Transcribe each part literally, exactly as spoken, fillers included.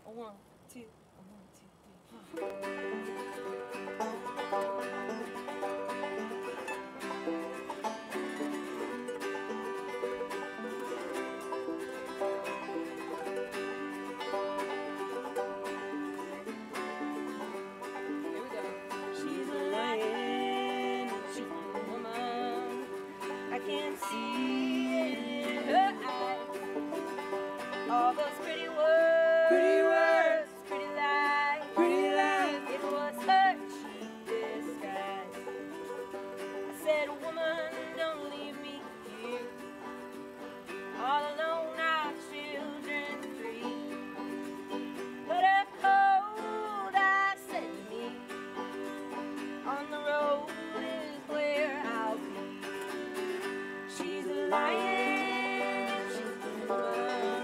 A one, two, a one, two, three, four. Here we go. She's a lying, cheating woman. I can't see it in her eyes. All those pretty words, pretty words, pretty lies, pretty lies. It was her cheap disguise. I said, woman, don't leave me here, all alone, our children three. But her cold eyes said to me, on the road is where I'll be. She's a lion, she's a woman.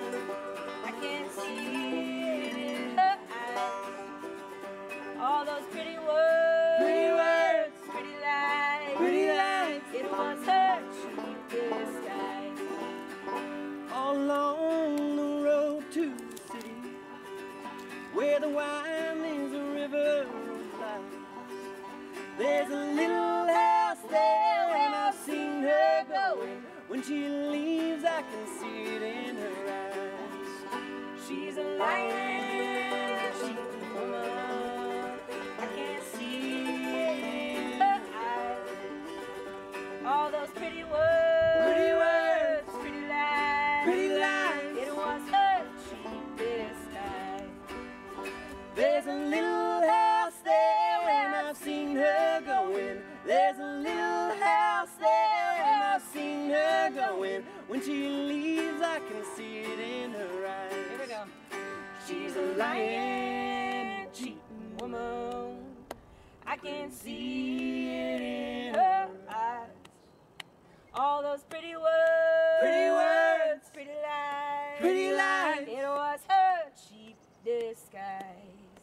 All those pretty words, pretty words, pretty lies, pretty lies. It was her cheap disguise. All along the road to the city, where the windings river lies, there's a little house there, and I've seen her going. When she leaves, I can see it in her eyes. She's a lion, she's a woman. All those pretty words, pretty words, pretty lies, pretty lies. It was her cheap disguise. There's a little house there, and I've seen her going. There's a little house there, and I've seen her going. When she leaves, I can see it in her eyes. Here we go. She's a lying, cheating woman. I can see it in her eyes. All those pretty words, pretty words, pretty lies, pretty lies. It was her cheap disguise.